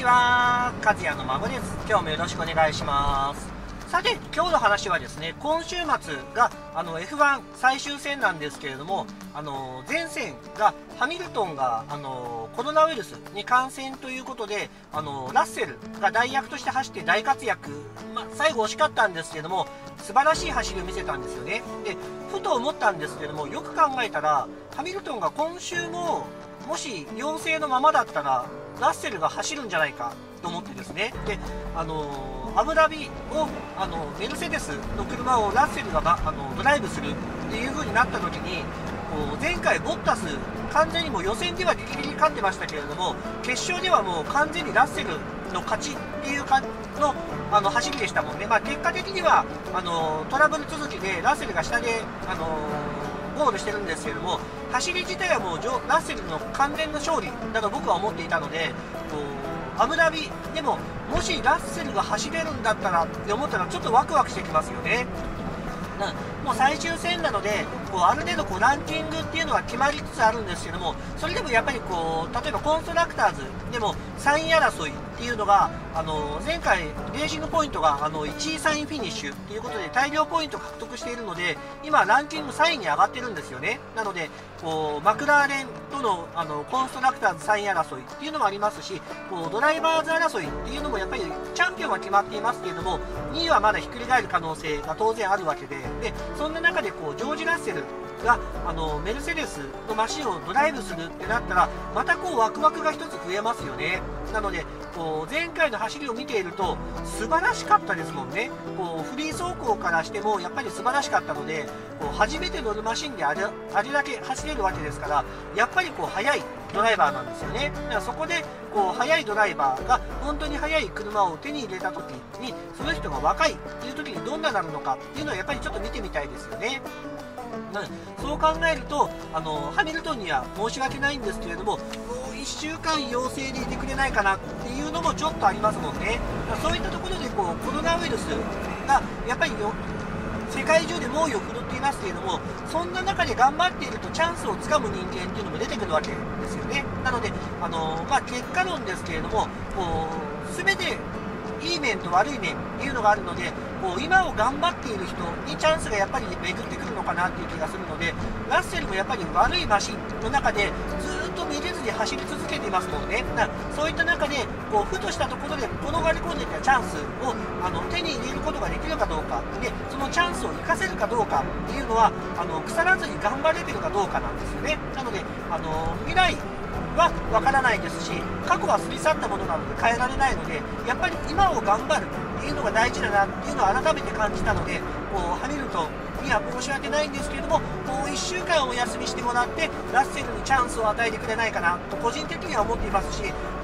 は、和也の孫です。今日もよろしくお願いします。さて、今日の話はですね、今週末がF1 最終戦なんですけれども、前線がハミルトンがコロナウイルスに感染ということで、ラッセルが代役として走って大活躍、最後惜しかったんですけれども、素晴らしい走りを見せたんですよね。で、ふと思ったんですけれども、よく考えたら、ハミルトンが今週ももし陽性のままだったらラッセルが走るんじゃないかと思ってですね、でアブダビをメルセデスの車をラッセルがドライブするっていう風になった時に、前回ボッタス完全にもう予選ではギリギリ勝ってましたけれども、決勝ではもう完全にラッセルの勝ちっていう感じの走りでしたもんね。結果的にはトラブル続きでラッセルが下でゴールしてるんですけれども、走り自体はもうラッセルの完全な勝利だと僕は思っていたので、アブダビでももしラッセルが走れるんだったらって思ったらちょっとワクワクしてきますよね。もう最終戦なのである程度ランキングっていうのは決まりつつあるんですけども、それでもやっぱり例えばコンストラクターズでも3位争いっていうのが前回レーシングポイントが1位3位フィニッシュっていうことで大量ポイント獲得しているので、今ランキング3位に上がってるんですよね。なのでマクラーレンとのコンストラクターズ3位争いっていうのもありますし、ドライバーズ争いっていうのもやっぱりチャンピオンは決まっていますけれども、2位はまだひっくり返る可能性が当然あるわけで、そんな中でジョージ・ラッセルがメルセデスのマシンをドライブするってなったら、またワクワクが一つ増えますよね。なので前回の走りを見ていると素晴らしかったですもんね。フリー走行からしてもやっぱり素晴らしかったので、初めて乗るマシンであれだけ走れるわけですから、やっぱり速いドライバーなんですよね。だからそこで速いドライバーが本当に速い車を手に入れた時に、その人が若いっていう時にどんななるのかっていうのはやっぱりちょっと見てみたいですよね。そう考えるとハミルトンには申し訳ないんですけれども、もう1週間陽性でいてくれないかなっていうのもちょっとありますもんね。そういったところでコロナウイルスがやっぱり世界中で猛威を振るっていますけれども、そんな中で頑張っているとチャンスをつかむ人間っていうのも出てくるわけですよね。なので結果論ですけれども、全ていい面と悪い面っていうのがあるので、今を頑張っている人にチャンスがやっぱり巡ってくるのかなっていう気がするので、ラッセルもやっぱり悪いマシンの中でずっとめげずに走り続けていますもんね。そういった中でふとしたところで転がり込んでいたチャンスを手に入れることができるかどうかで、そのチャンスを生かせるかどうかっていうのは腐らずに頑張れてるかどうかなんですよね。なので未来は分からないですし、過去は過ぎ去ったものなので変えられないので、やっぱり今を頑張るっていうのが大事だなっていうのを改めて感じたので、ハミルトンには申し訳ないんですけれども、もう1週間お休みしてもらってラッセルにチャンスを与えてくれないかなと個人的には思っていますし、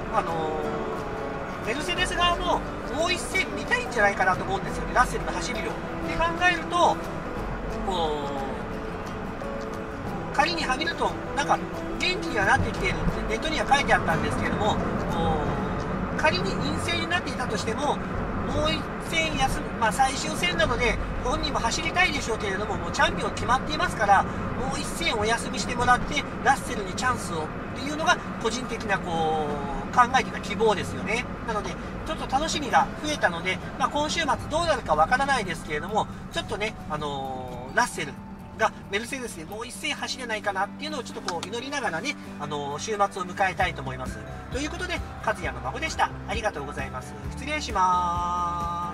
メルセデス側ももう一戦見たいんじゃないかなと思うんですよね、ラッセルの走りを。って考えると仮にハミルトン元気にはなってきているってネットには書いてあったんですけれども、仮に陰性になっていたとしても、もう一戦休む、最終戦なので本人も走りたいでしょうけれども、もうチャンピオン決まっていますから、もう一戦お休みしてもらってラッセルにチャンスをっていうのが個人的な考えていた希望ですよね。なのでちょっと楽しみが増えたので、今週末どうなるかわからないですけれども、ちょっとねラッセルがメルセデスでもう一戦走れないかなっていうのをちょっと祈りながらね、週末を迎えたいと思います。ということで、和也の孫でした。ありがとうございます。失礼します。